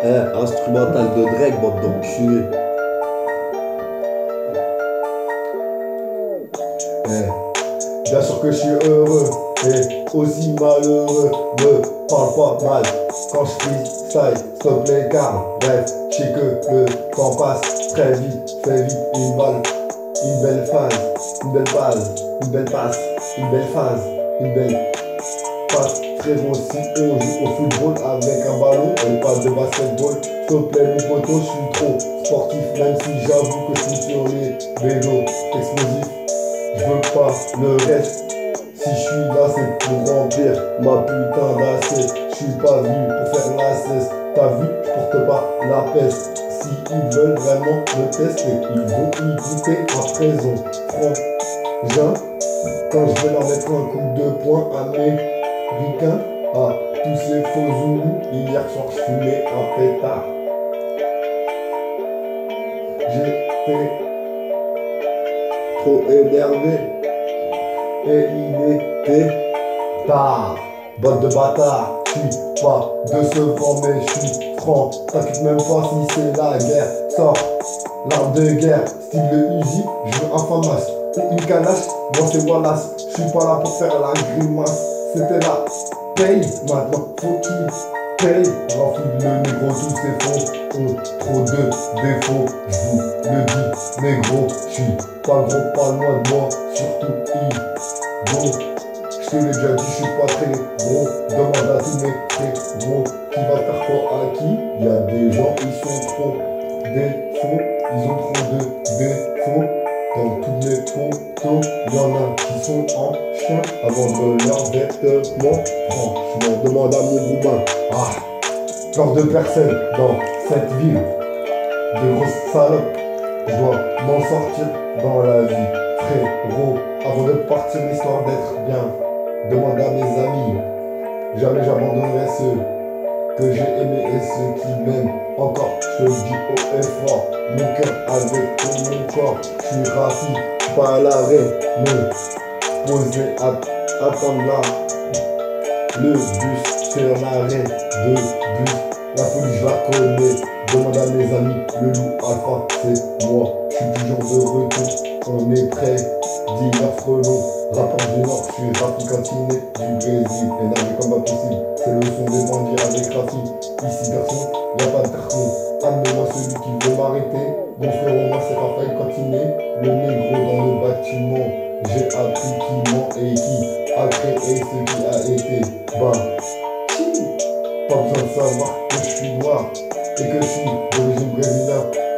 Instrumental de Drake, bande d'enculés. Bien sûr que je suis heureux et aussi malheureux. Me parle pas mal quand je freestyle, s'il te plaît, car bref, je sais que le temps passe très vite, fait vite une balle, une belle phase, une belle base, une belle passe, une belle phase, une belle passe. Frérot, si on joue au football avec un ballon et pas de basketball, s'il te plaît mon poteau, je suis trop sportif, même si j'avoue que je suis sur les vélos explosifs. Je veux pas le reste. Si je suis là, c'est pour remplir ma putain d'assiette. Je suis pas venu pour faire la cesse. T'as vu, je porte pas la peste. Si ils veulent vraiment me tester, ils vont y goûter à présent. Frangin, quand je vais leur mettre un coup de poing américain à tous ces faux zoulous. Hier soir, je fumais un pétard. J'étais trop énervé et il était tard. Botte de bâtard, je suis pas de ce former, je suis franc. T'inquiète même pas si c'est la guerre. Sors l'arme de guerre, style de Uzi, je veux un FAMAS ou une canache, moi c'est Wallace. Je suis pas là pour faire la grimace, c'était la paye, maintenant faut qu'il paye. Rafle le négro, tous ces faux ont trop de défauts. Je vous le dis, négro, je suis pas gros, pas loin de moi, surtout Igo. Je te l'ai déjà dit, je suis pas très gros. Demande à tous mes frérots, qui va faire quoi à qui? Y a des gens, ils sont trop défauts, ils ont trop de défauts. Dans tous les poteaux, y'en a qui sont en chien avant de leur vêtements. Franchement, demande à mon roumain. Genre de personnes dans cette ville, de grosses salopes. Je dois m'en sortir dans la vie, frérot. Avant de partir, l'histoire d'être bien, demande à mes amis. Jamais j'abandonnerai ceux que j'ai aimés et ceux qui m'aiment encore. Je te le dis haut et fort, mon cœur avec tout mon corps. Je suis ravi, je suis pas à l'arrêt, mais posé à attendre là. Le bus sur l'arrêt de bus, la folie je la connais. Demande à mes amis, le loup alpha c'est moi. Je suis toujours de retour, on est prêt. Dealer frelon, rappeur du Nord, je suis rap cantiné du Brésil. Énervé comme impossible, c'est le son des bandits avec Rafi. Ici garçon, y'a pas de carton. Amenez-moi celui qui veut m'arrêter. Mon frérot, moi c'est Raphaël Cantiné, le négro dans le bâtiment. J'ai appris qui ment et qui a créé ce qui a été. Pas besoin de savoir que je suis noir et que je suis d'origine brésilienne.